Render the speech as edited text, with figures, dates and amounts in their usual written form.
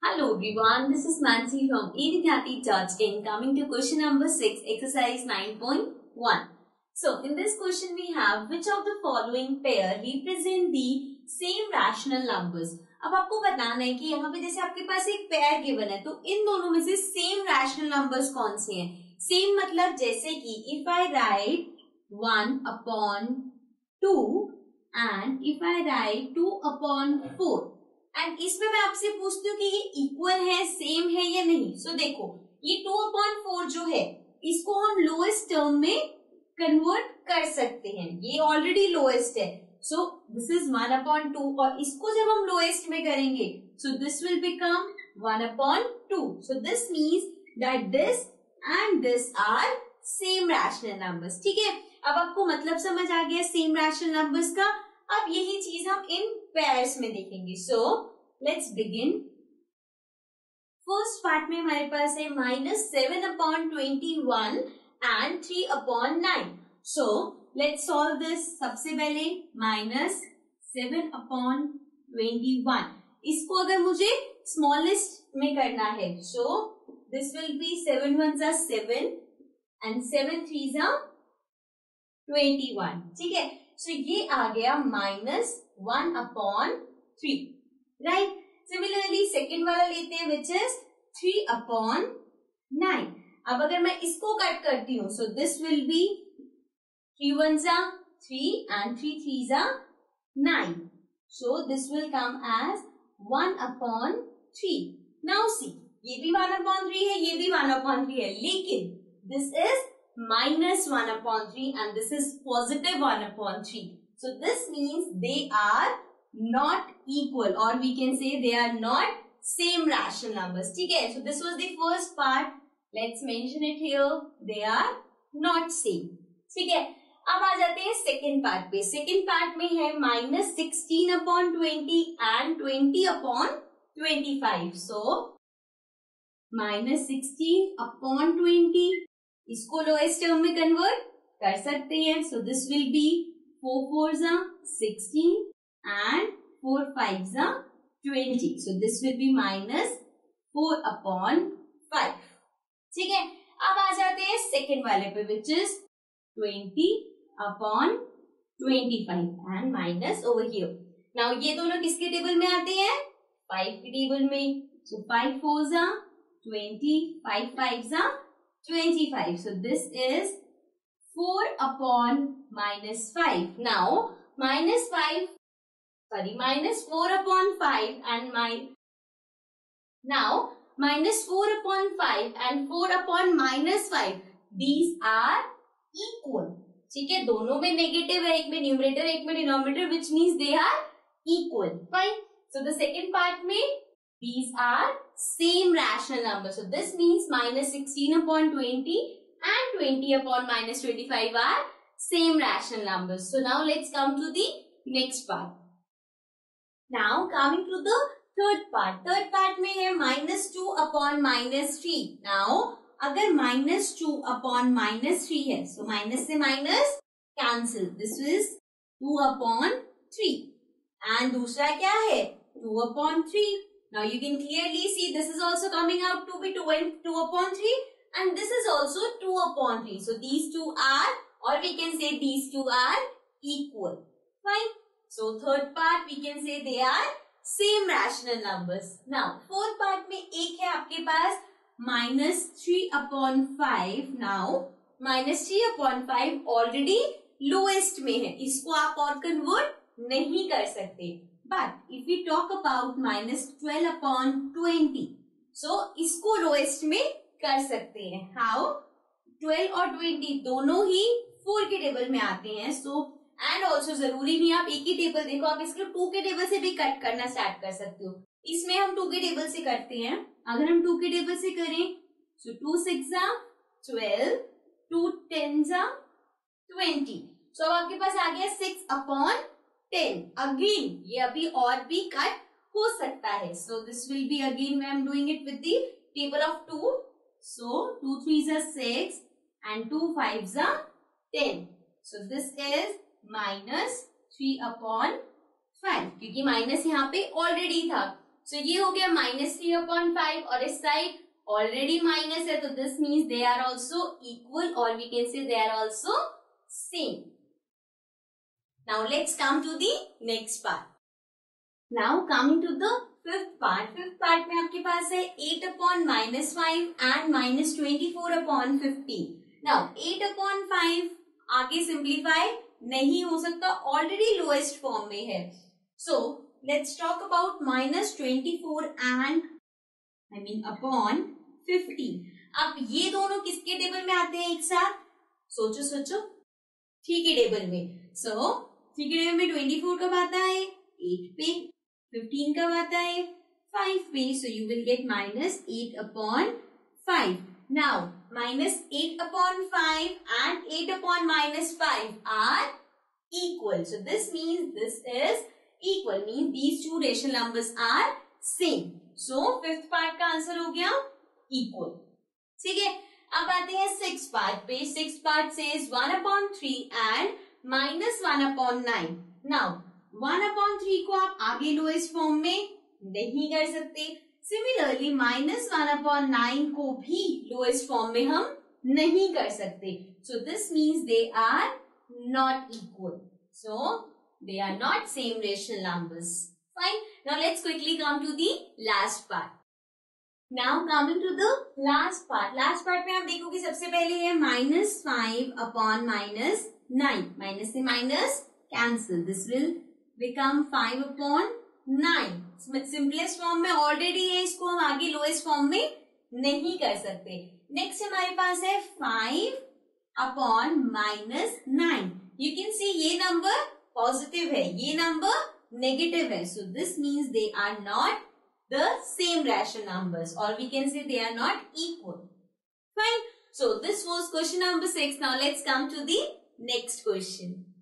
Hello everyone, this is Nancy from evidyati.in coming to question number 6, exercise 9.1. So, in this question we have which of the following pair represent the same rational numbers. अब आपको बताना है कि यहाँ पे जैसे आपके पास एक पेयर गिवन है तो इन दोनों में से सेम रैशनल नंबर्स कौन से हैं. सेम मतलब जैसे कि if I write 1/2 and if I write 2/4 and इसमें मैं आपसे पूछती हूँ कि ये इक्वल है, सेम है या नहीं. सो देखो ये 2/4 जो है इसको हम लोएस्ट टर्म में कन्वर्ट कर सकते हैं. ये ऑलरेडी लोएस्ट है. सो दिस इज 1/2 और इसको जब हम लोएस्ट में करेंगे so this will become 1/2. So this means that this and this are same rational numbers. ठीक है, अब आपको मतलब समझ आ गया सेम रैशनल नंबर्स का. अब यही चीज हम इन पेयर्स में देखेंगे. So let's begin. First part में हमारे पास है -7/21 and 3/9. So let's solve this. सबसे पहले -7/21 इसको अगर मुझे स्मॉलेस्ट में करना है so this will be 7 1s are 7 and 7 3s are 21. ठीक है, सो ये आ गया -1/3. राइट. सिमिलरली सेकेंड वाला लेते हैं विच इज 3/9. अब अगर मैं इसको कट करती हूँ so this will be 3 1s are 3 and 3 3s are 9. So this will come as 1/3. Now see, ये भी 1/3 है, ये भी 1/3 है, लेकिन this is -1/3 and this is positive 1/3. So this means they are not equal or we can say they are not same rational numbers. ठीक है, so this was the first part. Let's mention it here. They are not same. ठीक है, अब आ जाते हैं second part पे. Second part में है -16/20 एंड 20/25. सो -16/20 इसको लोएस्ट टर्म में कन्वर्ट कर सकते हैं. So this will be 4 4s are 16 and 4 5s are 20. So this will be -4/5. ठीक है, अब आ जाते हैं सेकेंड वाले पे which is 20/25 and minus over here. Now ये दोनों किसके टेबल में आते हैं? 5 के टेबल में. So 5 4s are 20, 5 5s are 25. So this is 4/5. Now -4/5 and now -4/5 and 4/-5 these are equal. ठीक है, दोनों में नेगेटिव है, एक में न्यूमरेटर एक में denominator, which means they are equal. Fine. So the second part में these are same rational numbers. So this means -16/20 and 20/-25 are same rational numbers. So now let's come to the next part. Now coming to the third part. Third part में है -2/-3. Now अगर -2/-3 है so minus से minus cancel. This is 2/3 and दूसरा क्या है 2/3. Now you can clearly see this is also coming out to be 2/3 and this is also 2/3. So these two are, or we can say these two are equal. Fine. So third part we can say they are same rational numbers. Now fourth part में एक है आपके पास -3/5. Now -3/5 already lowest में है, इसको आप और convert नहीं कर सकते. But if we talk about -12/20 so इसको लोएस्ट में कर सकते हैं. हाउ? 12 और 20 दोनों ही 4 के टेबल में आते हैं. सो एंड ऑल्सो जरूरी नहीं आप एक ही टेबल देखो, आप इसको 2 के टेबल से भी कट करना स्टार्ट कर सकते हो. इसमें हम 2 के टेबल से करते हैं. अगर हम 2 के टेबल से करें सो 2 6s are 12, 2 10s are 20. सो अब आपके पास आ गया 6/10. अगेन ये अभी और भी कट हो सकता है. So this will be again I am doing it with the table of 2. So 2 3s are 6 and 2 5s are 10. So this is -3/5 क्योंकि माइनस यहाँ पे ऑलरेडी था. सो ये हो गया -3/5 और इस साइड ऑलरेडी माइनस है, तो this means they are also equal और we can say they are also same. Now let's come to the next part. Now coming to the fifth part. Fifth part में आपके पास है 8/-5 and -24/15. Now 8/5 आगे simplify नहीं हो सकता, already lowest form में है. So let's talk about -24 and upon 15. अब ये दोनों किसके टेबल में आते हैं एक साथ? सोचो सोचो. थ्री के टेबल में. सो थ्री के टेबल में 24 कब आता है? 8 पे. 15 कब आता है? 5 पे. So you will get -8/5. Now -8/5 and 8/-5 are equal. So this means this is equal, means these two rational numbers are same. So fifth part का आंसर हो गया equal. ठीक है. अब आते हैं सिक्स पार्ट पे. Six part says 1/3 and -1/9. Now 1/3 को आप आगे लोएस्ट फॉर्म में नहीं कर सकते. सिमिलरली -1/9 को भी लोएस्ट फॉर्म में हम नहीं कर सकते. So this means they are not equal. So they are not same rational numbers. Fine. Now let's quickly come to the last part. Now coming to the last part. Last part में आप देखोगे सबसे पहले है -5/-9. Minus से minus cancel. This will become 5/9. Simplest form में already है, इसको हम आगे लोएस्ट फॉर्म में नहीं कर सकते. नेक्स्ट हमारे पास है 5/-9. यू कैन सी ये नंबर पॉजिटिव है, ये नंबर नेगेटिव है. So this means they are not the same rational numbers और we can say they are not equal. Fine. So this was question number 6. Now let's come to the next question.